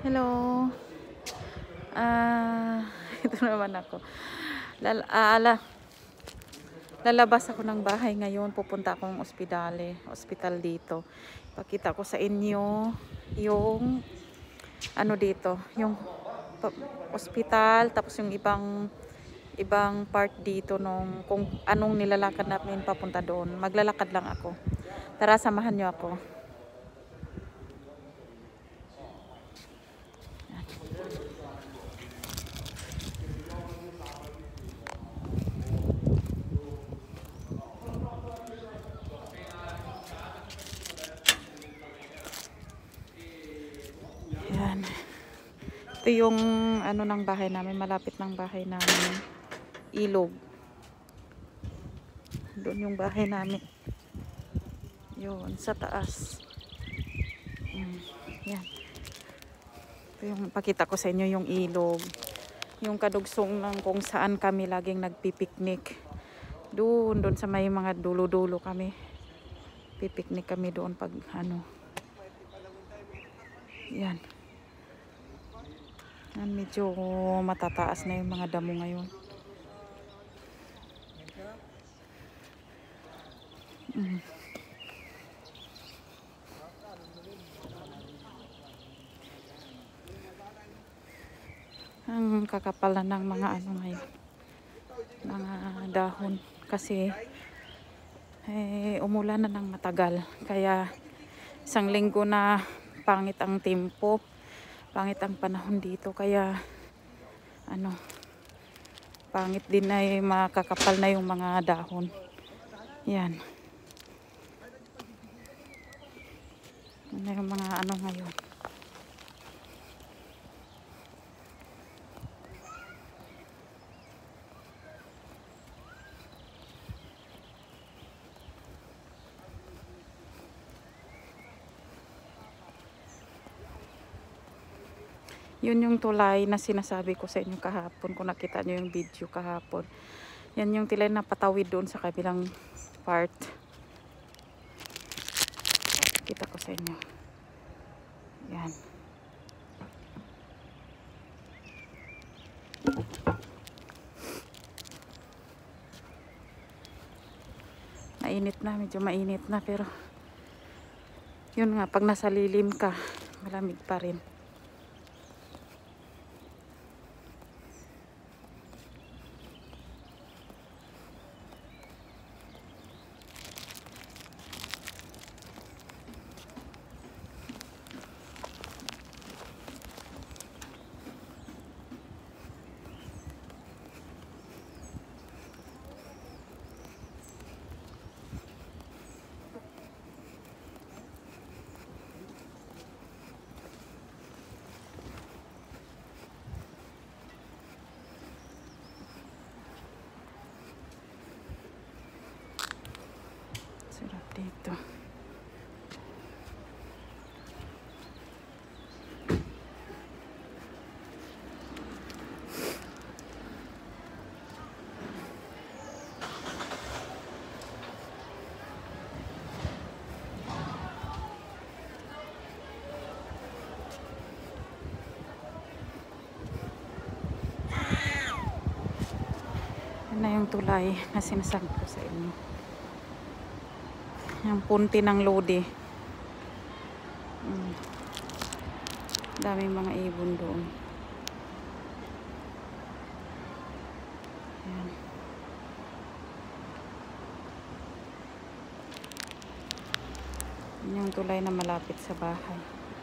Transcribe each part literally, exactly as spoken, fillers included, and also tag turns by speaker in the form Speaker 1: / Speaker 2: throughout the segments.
Speaker 1: Hello. Ah, ito naman ako. Lal ala, lalabas ako ng bahay ngayon. Pupunta akong ospidale, ospital dito. Pakita ko sa inyo yung ano dito, yung ospital, tapos yung ibang ibang part dito nung kung anong nilalakad namin papunta doon. Maglalakad lang ako. Tara, samahan niyo ako. Yan. Ito yung ano ng bahay namin, malapit ng bahay namin. Ilog. Doon yung bahay namin. Yun, sa taas. Hmm, yan. Ito yung pakita ko sa inyo yung ilog. Yung kadugsong ng kung saan kami laging nagpipiknik. Doon, doon sa may mga dulo-dulo kami. Pipiknik kami doon pag ano. Yan. Yan, medyo matataas na yung mga damo ngayon. Mm. Ang kakapalan ng mga ano ngayon, mga dahon kasi eh, umulan na ng matagal, kaya isang linggo na pangit ang tempo, pangit ang panahon dito, kaya ano, pangit din na eh, makakapal na yung mga dahon. Yan. Ano yung mga ano ngayon. Yun yung tulay na sinasabi ko sa inyo kahapon, kung nakita nyo yung video kahapon. Yan yung tulay na patawid doon sa kabilang part. Kita ko sa inyo. Yan. Mainit na, medyo mainit na, pero yun nga, pag nasa lilim ka, malamig pa rin. Sarap dito. Yan na yung tulay na sinasabi ko sa inyo. Yung punti ng Lodi. Hmm. Daming mga ibon doon. Yan. Yan yung tulay na malapit sa bahay.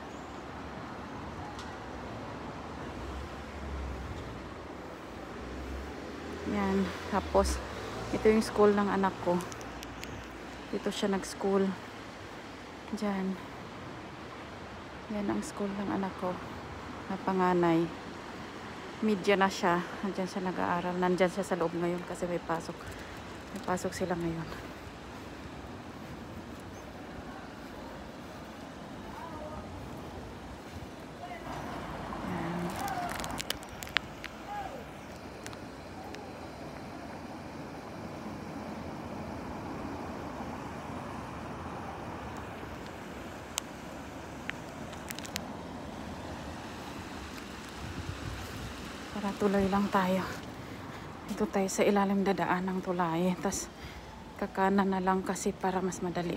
Speaker 1: Yan. Tapos, ito yung school ng anak ko. Dito siya nag-school. Diyan. Yan ang school ng anak ko. Na panganay. Media na siya. Nandyan siya nag-aaral. Nandyan siya sa loob ngayon kasi may pasok. May pasok sila ngayon. Tara, tuloy lang tayo. Ito tayo sa ilalim dadaan ng tulay. Tapos kakanan na lang kasi para mas madali.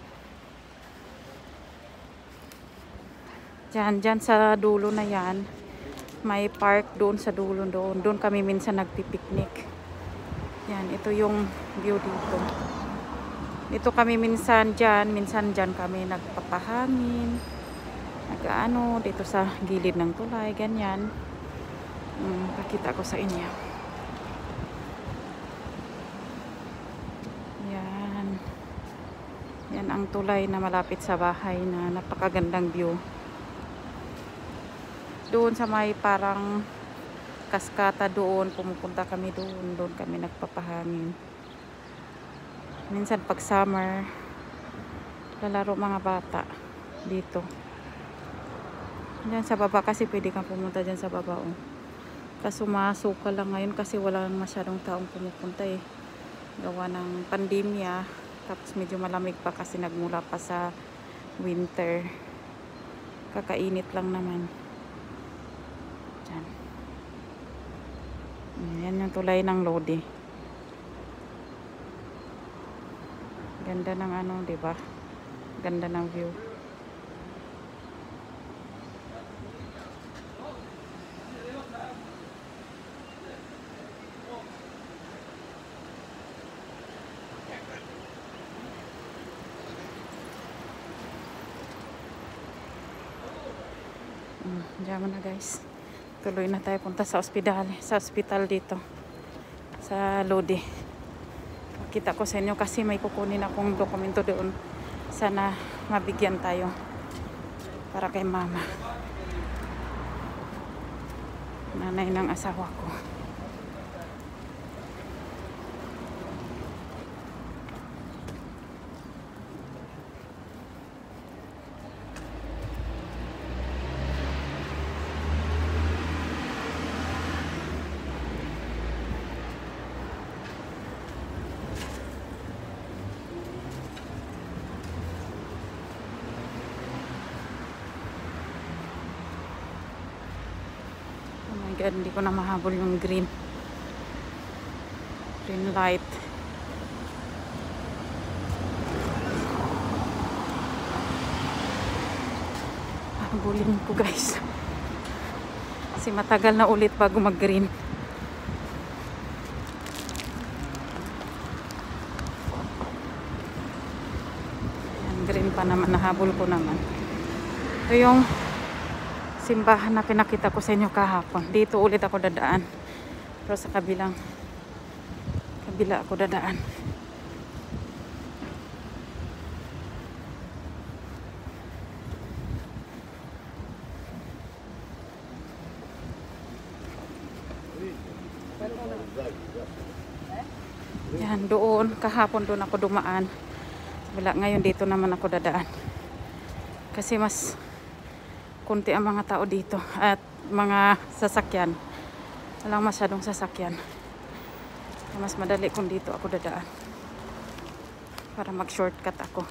Speaker 1: Diyan, diyan sa dulo na yan. May park doon sa dulo doon. Doon kami minsan nagpipiknik. Yan, ito yung view dito. Dito kami minsan diyan, minsan diyan kami nagpapahangin. Nag-ano, dito sa gilid ng tulay, ganyan. Hmm, pakita ko sa inyo. Yan. Yan ang tulay na malapit sa bahay na napakagandang view. Doon sa may parang kaskata doon, pumupunta kami doon. Doon kami nagpapahangin. Minsan pag summer, lalaro mga bata dito. Diyan sa baba kasi pwede kang pumunta dyan sa baba. Oh. Kaso masuka lang ngayon kasi wala masyadong taong pumupunta eh. Gawa ng pandemya. Tapos medyo malamig pa kasi nagmula pa sa winter. Kakainit lang naman. Diyan. Yan yung tulay ng Lodi. Ganda ng ano, di ba? Ganda ng view. Hmm, diyan mo na guys. Tuloy na tayo punta sa ospital, sa ospital dito sa Lodi. Kita ko sa inyo kasi may kukunin akong dokumento doon. Sana mabigyan tayo para kay mama, nanay ng asawa ko. God, hindi ko na mahabol yung green green light. Habulin ko guys kasi matagal na ulit bago mag green. Yan, green pa naman, nahabol ko naman. Ito yung simbahan na pinakita ko sa inyo kahapon. Dito ulit ako dadaan. Pero sa kabilang kabila ako dadaan. Yan, doon. Kahapon doon ako dumaan. Wala, ngayon dito naman ako dadaan. Kasi mas kunti ang mga tao dito at mga sasakyan. Walang masyadong sasakyan. Mas madali kung dito ako dadaan para mag shortcut ako.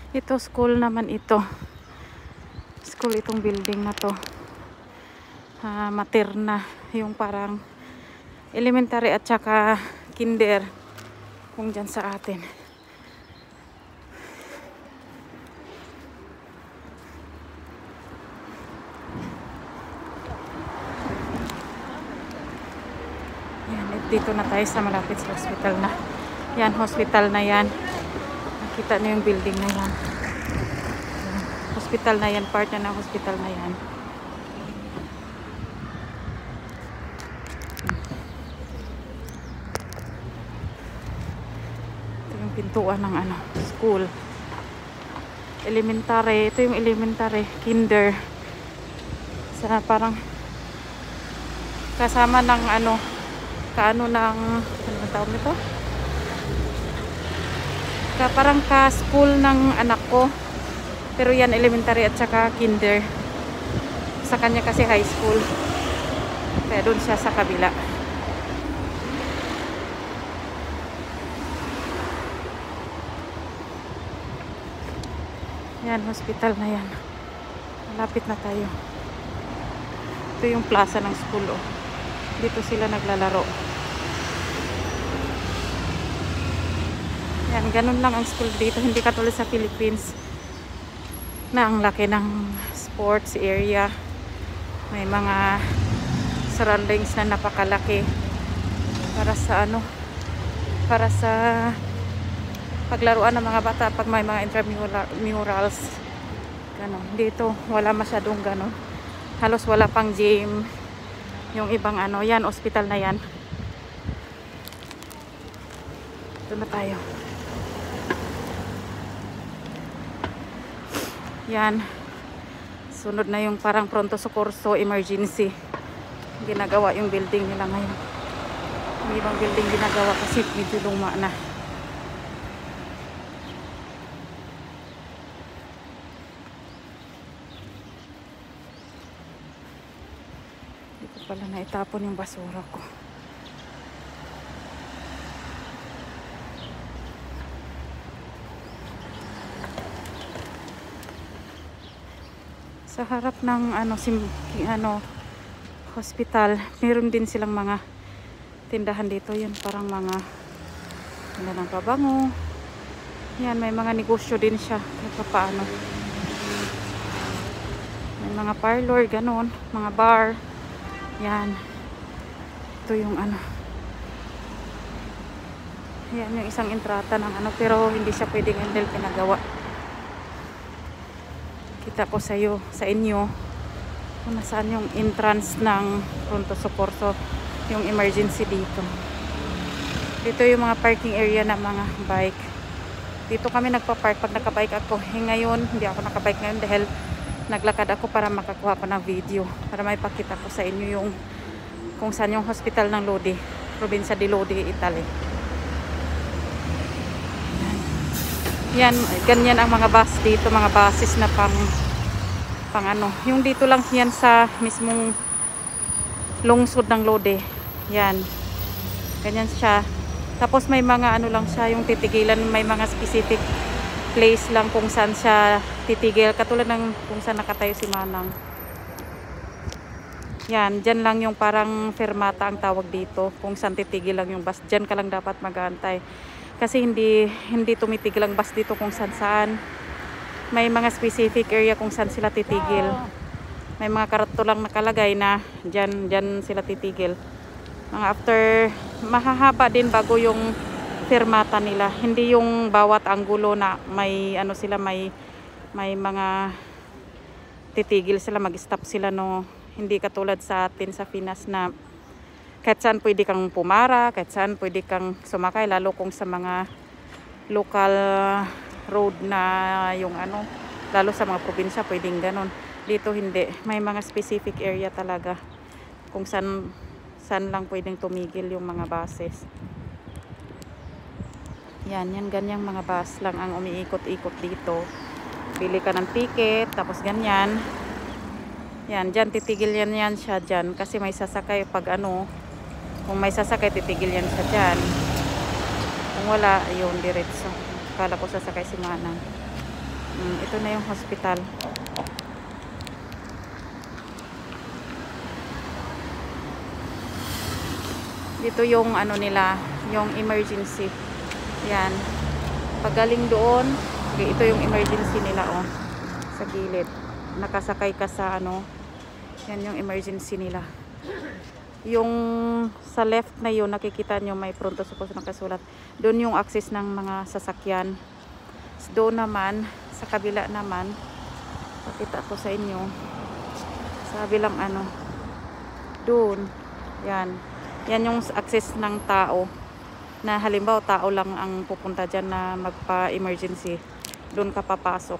Speaker 1: Ito school naman ito. School itong building na to. Uh, materna. Yung parang elementary at saka kinder. Kung dyan sa atin. Yan, dito na tayo sa malapit sa hospital na. Yan, hospital na yan. Nakita niyo yung building na yan. Hospital na yan, part na ng hospital na yan. Ito yung pintuan ng ano, school. Elementary, ito yung elementary, kinder. Sa parang kasama ng ano, kaano ng, ano ba tawag nito? Ka, parang ka-school ng anak ko. Pero yan elementary at saka kinder. Sa kanya kasi high school. Kaya doon siya sa kabila. Yan, hospital na yan. Malapit na tayo. Ito yung plaza ng school, oh. Dito sila naglalaro. Yan, ganun lang ang school dito. Hindi katulad sa Philippines na ang laki ng sports area. May mga surroundings na napakalaki para sa ano, para sa paglaruan ng mga bata pag may mga intramurals. Ganon. Dito wala masyadong ganon. Halos wala pang gym. Yung ibang ano, yan, hospital na yan. Ito na tayo. Yan. Sunod na yung parang pronto socorso emergency. Ginagawa yung building nila ngayon. Yung ibang building ginagawa kasi medyo luma na. Dito pala na itapon yung basura ko. Sa harap ng ano, sim, ano hospital, meron din silang mga tindahan dito. Yan, parang mga tinda ng pabango. Yan, may mga negosyo din siya kahit paano. May mga parlor, ganon, mga bar. Yan. Ito yung ano. Yan yung isang entrata ng ano, pero hindi siya pwedeng handle, pinagawa. Kita ko sa iyo, sa inyo kung nasaan yung entrance ng pronto socorso, yung emergency dito. Dito yung mga parking area ng mga bike. Dito kami nagpa-park pag nakabike ako. Eh, ngayon, hindi ako nakabike ngayon dahil naglakad ako para makakuha pa ng video. Para may pakita ko sa inyo yung kung saan yung hospital ng Lodi. Probinsya di Lodi, Italy. Yan, ganyan ang mga bus dito, mga buses na pang pang ano. Yung dito lang yan sa mismong lungsod ng Lodi. Yan. Ganyan siya. Tapos may mga ano lang siya, yung titigilan, may mga specific place lang kung saan siya titigil. Katulad ng kung saan nakatayo si Manang. Yan, dyan lang yung parang fermata ang tawag dito. Kung saan titigil lang yung bus. Dyan ka lang dapat mag-aantay. Kasi hindi hindi tumitigil ang bus dito kung saan saan. May mga specific area kung saan sila titigil. May mga karato lang nakalagay na dyan, dyan sila titigil. Mga after, mahahaba din bago yung fermata nila. Hindi yung bawat anggulo na may ano sila, may may mga titigil sila, mag-stop sila, no. Hindi katulad sa atin sa Pinas na kahit saan pwede kang pumara, kahit saan pwede kang sumakay, lalo kung sa mga local road na yung ano, lalo sa mga probinsya pwedeng ganon. Dito hindi, may mga specific area talaga kung saan saan lang pwedeng tumigil yung mga buses. Yan, yan ganyang mga bus lang ang umiikot-ikot dito. Bili ka ng ticket, tapos ganyan. Yan, dyan titigil yan yan siya dyan kasi may sasakay pag ano. Kung may sasakay, titigil yan siya dyan. Kung wala, ayun, diretso. Kala ko sasakay si Manang. Mm, ito na yung hospital. Dito yung ano nila, yung emergency. Yan. Pagaling doon, okay, ito yung emergency nila, oh. Sa gilid. Nakasakay ka sa ano. Yan yung emergency nila. Yung sa left na yun, nakikita nyo may pronto suppose nakasulat. Doon yung access ng mga sasakyan. Doon naman, sa kabila naman, pakita ko sa inyo. Sa bilang ano. Doon. Yan. Yan yung access ng tao. Na halimbawa tao lang ang pupunta dyan na magpa-emergency. Doon ka papasok.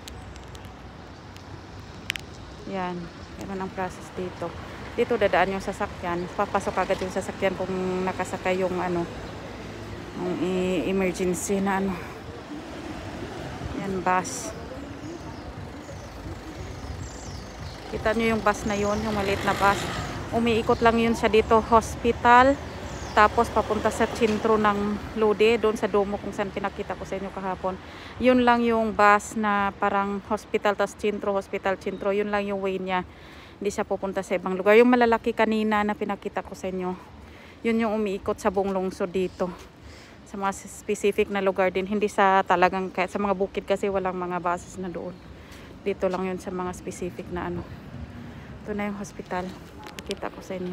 Speaker 1: Yan. Yan ang process dito. Dito dadaan yung sasakyan. Papasok agad yung sasakyan kung nakasakay yung ano, yung emergency na ano. Yan, bus. Kita nyo yung bus na yun, yung maliit na bus. Umiikot lang yun siya dito, hospital. Tapos papunta sa sentro ng Lodi, doon sa Domo kung saan pinakita ko sa inyo kahapon. Yun lang yung bus na parang hospital, tas sentro, hospital, sentro. Yun lang yung way niya. Hindi siya pupunta sa ibang lugar. Yung malalaki kanina na pinakita ko sa inyo, yun yung umiikot sa buong lungsod dito. Sa mga specific na lugar din. Hindi sa talagang, sa mga bukid kasi walang mga buses na doon. Dito lang yun sa mga specific na ano. Ito na yung hospital. Kita ko sa inyo.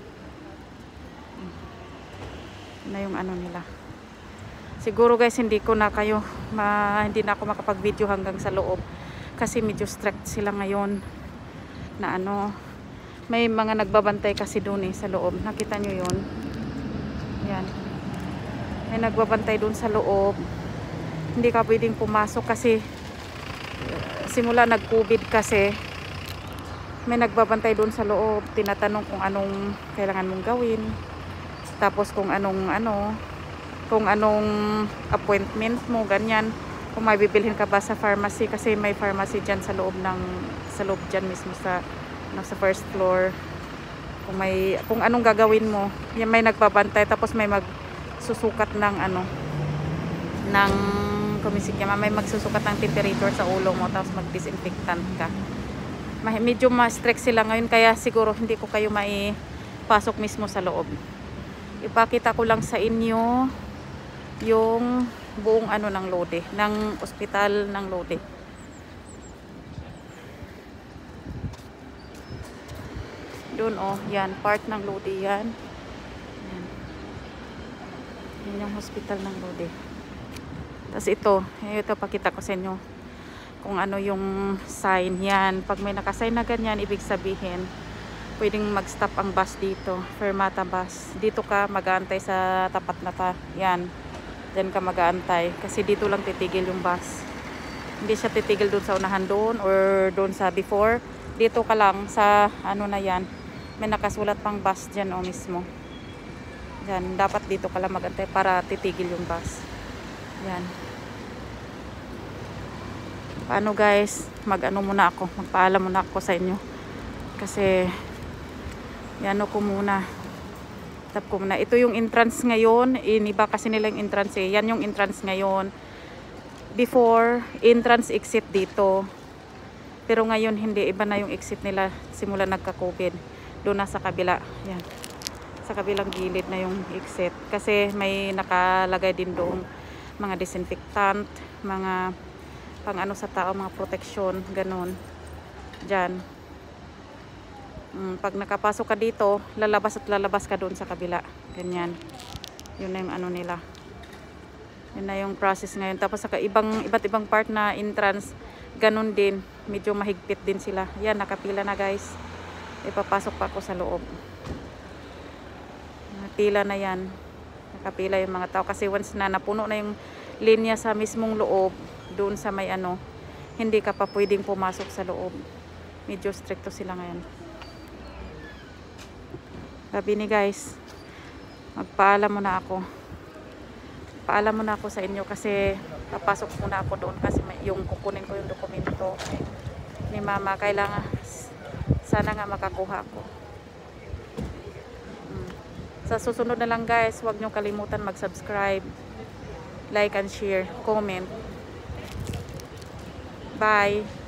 Speaker 1: Ito na yung ano nila. Siguro guys, hindi ko na kayo, ma, hindi na ako makapag-video hanggang sa loob. Kasi medyo strict sila ngayon. Na ano, may mga nagbabantay kasi doon eh, sa loob. Nakita nyo yun? Yan. May nagbabantay doon sa loob. Hindi ka pwedeng pumasok kasi simula nag-COVID kasi may nagbabantay doon sa loob, tinatanong kung anong kailangan mong gawin, tapos kung anong ano, kung anong appointment mo, ganyan, kung may bibilhin ka ba sa pharmacy kasi may pharmacy dyan sa loob ng, sa loob dyan mismo sa, no, sa first floor, kung may, kung anong gagawin mo, yan, may nagbabantay, tapos may magsusukat ng ano, ng kumisik niya, may magsusukat ng temperature sa ulo mo, tapos mag-disinfectant ka. Medyo ma-strict sila ngayon, kaya siguro hindi ko kayo maipasok mismo sa loob. Ipakita ko lang sa inyo yung buong ano ng Lodi, ng ospital ng Lodi. Doon oh, yan, part ng Lodi yan. Yan, yan yung hospital ng Lodi. Tapos ito, ito pakita ko sa inyo kung ano yung sign yan. Pag may nakasign na ganyan, ibig sabihin pwedeng mag-stop ang bus dito, fermata bus. Dito ka mag-aantay sa tapat na ta. Yan, dyan ka mag-aantay kasi dito lang titigil yung bus. Hindi siya titigil doon sa unahan doon or doon sa before. Dito ka lang sa ano na yan, may nakasulat pang bus dyan o mismo. Yan, dapat dito ka lang mag-aantay para titigil yung bus. Yan. Paano guys, mag-ano muna ako, magpaalam muna ako sa inyo. Kasi, yan ko muna. Tap ko muna. Ito yung entrance ngayon. Iniba kasi nila yung entrance eh. Yan yung entrance ngayon. Before, entrance exit dito. Pero ngayon, hindi. Iba na yung exit nila simula nagka-COVID. Doon na sa kabila. Yan. Sa kabilang gilid na yung exit. Kasi may nakalagay din doon mga disinfectant, mga pang ano sa tao, mga protection, ganun. Diyan. Mm, pag nakapasok ka dito, lalabas at lalabas ka doon sa kabila. Ganyan. Yun na yung ano nila. Yun na yung process ngayon. Tapos sa ibang, iba't ibang part na entrance, ganun din. Medyo mahigpit din sila. Yan, nakapila na guys. Ipapasok pa ako sa loob. Pila na yan. Nakapila yung mga tao. Kasi once na napuno na yung linya sa mismong loob, doon sa may ano, hindi ka pa pwedeng pumasok sa loob. Medyo stricto sila ngayon. Sabi ni guys, magpaalam muna ako. Paalam muna ako sa inyo kasi papasok muna ako doon kasi may, yung kukunin ko yung dokumento ni mama. Kailangan, sana nga makakuha ako. Hmm. Sa susunod na lang guys, huwag nyo kalimutan mag-subscribe, like and share, comment. Bye.